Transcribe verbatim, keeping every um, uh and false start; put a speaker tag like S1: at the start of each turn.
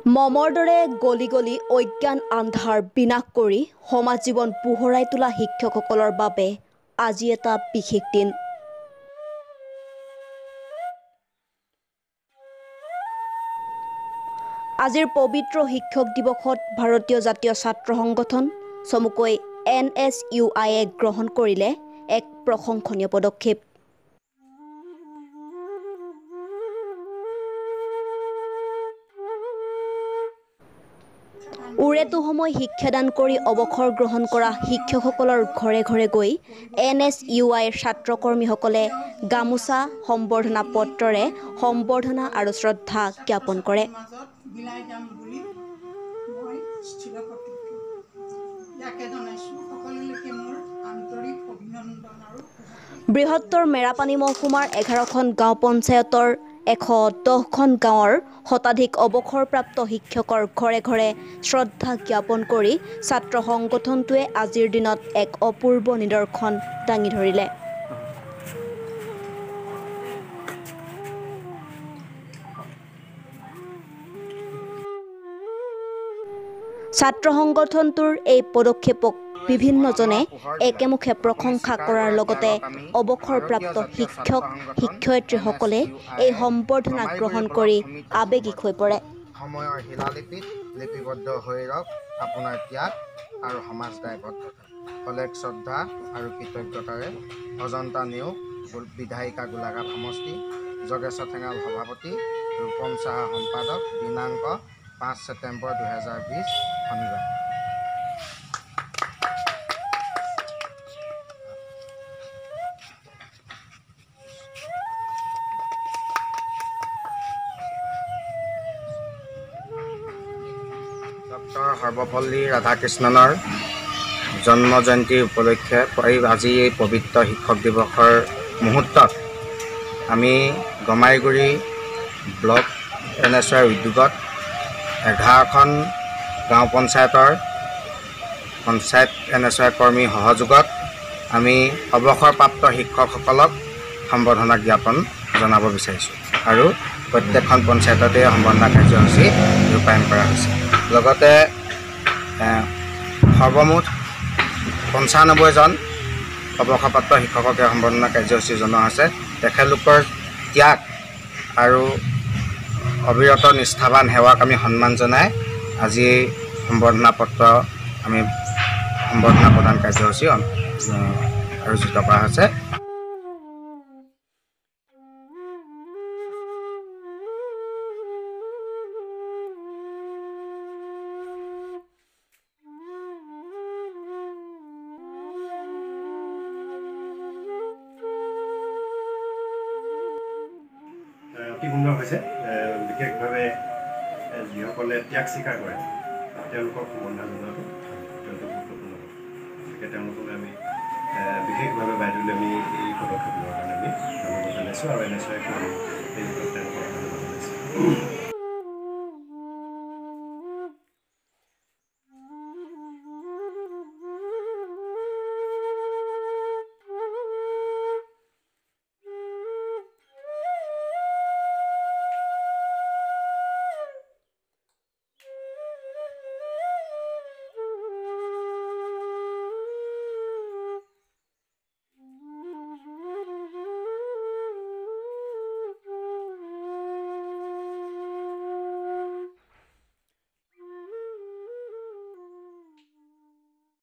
S1: মমৰ দৰে গলি গলি অজ্ঞান আন্ধাৰ বিনাশ কৰি সমাজ জীৱন পোহৰাই তোলা শিক্ষকসকলৰ বাবে আজি এটা বিশেষ দিন। আজিৰ পবিত্ৰ শিক্ষক দিৱসত ভাৰতীয় জাতীয় ছাত্ৰ সংগঠন চমুকৈ এন এছ ইউ আইয়ে গ্ৰহণ কৰিলে এক প্ৰশংসনীয় পদক্ষেপ। উৰেটো সময় শিক্ষাদান কৰি অৱসৰ গ্ৰহণ কৰা শিক্ষকসকলৰ ঘৰে ঘৰে গৈ এন এছ ইউ আইৰ ছাত্ৰকৰ্মীসকলে গামোচা সম্বৰ্ধনা পত্ৰৰে সম্বৰ্ধনা আৰু শ্ৰদ্ধা জ্ঞাপন কৰে। বৃহত্তৰ মেৰাপানী মহকুমাৰ এঘাৰখন গাঁও পঞ্চায়তৰ এশ দহখন গাঁৱৰ শতাধিক অৱসৰপ্ৰাপ্ত শিক্ষকৰ ঘৰে ঘৰে শ্ৰদ্ধা জ্ঞাপন কৰি ছাত্ৰ সংগঠনটোৱে আজিৰ দিনত এক অপূৰ্ব নিদৰ্শন দাঙি ধৰিলে। ছাত্ৰ সংগঠনটোৰ এই পদক্ষেপক বিভিন্নজনে একেমুখে প্ৰশংসা কৰাৰ লগতে অৱসৰপ্ৰাপ্ত শিক্ষক শিক্ষয়িত্ৰীসকলে এই সম্বৰ্ধনা গ্ৰহণ কৰি আৱেগিক হৈ পৰে।
S2: সময়ৰ শিলালিপিত লিপিবদ্ধ হৈ ৰওক আপোনাৰ ত্যাগ আৰু সমাজ দায়বদ্ধতা। অলেখ শ্ৰদ্ধা আৰু কৃতজ্ঞতাৰে অজন্তা নেওগ বিধায়িকা গোলাঘাট সমষ্টি যোগেশ্বৰ ঠেঙাল সভাপতি ৰূপম চাহা সম্পাদক দিনাংক পাঁচ ছেপ্টেম্বৰ দুহেজাৰ বিছ শনিবাৰ। ডক্টৰ সৰ্বপল্লী ৰাধাকৃষ্ণনৰ জন্ম জয়ন্তী উপলক্ষে আজি এই পবিত্ৰ শিক্ষক দিৱসৰ মুহূৰ্তত আমি গমাইগুৰি ব্লক এন এছ আইৰ উদ্যোগত এঘাৰখন গাঁও পঞ্চায়তৰ পঞ্চায়ত এন এছ আই কৰ্মী সহযোগত আমি অৱসৰপ্ৰাপ্ত শিক্ষকসকলক সম্বৰ্ধনা জ্ঞাপন জনাব বিচাৰিছোঁ আৰু প্ৰত্যেকখন পঞ্চায়ততে সম্বৰ্ধনা কাৰ্যসূচী ৰূপায়ণ কৰা হৈছে। লগতে সৰ্বমুঠ পঞ্চানব্বৈজন অৱসৰপ্ৰাপ্ত শিক্ষককে সম্বৰ্ধনা কাৰ্যসূচী জনোৱা হৈছে। তেখেতলোকৰ ত্যাগ আৰু অবিৰত নিষ্ঠাৱান সেৱাক আমি সন্মান জনাই আজি সম্বৰ্ধনা পত্ৰ আমি সম্বৰ্ধনা প্ৰদান কাৰ্যসূচী আয়োজিত কৰা হৈছে।
S3: অতি সুন্দৰ হৈছে। বিশেষভাৱে যিসকলে ত্যাগ স্বীকাৰ কৰে তেওঁলোকক সম্বৰ্ধনা জনোৱাটো অত্যন্ত গুৰুত্বপূৰ্ণ। গতিকে তেওঁলোকলৈ আমি বিশেষভাৱে বাইদেউলৈ আমি এই পদক্ষেপ লোৱাৰ কাৰণে আমি ধন্যবাদ জনাইছোঁ আৰু এনেকৈ এই তেওঁলোকক ধন্যবাদ জনাইছোঁ।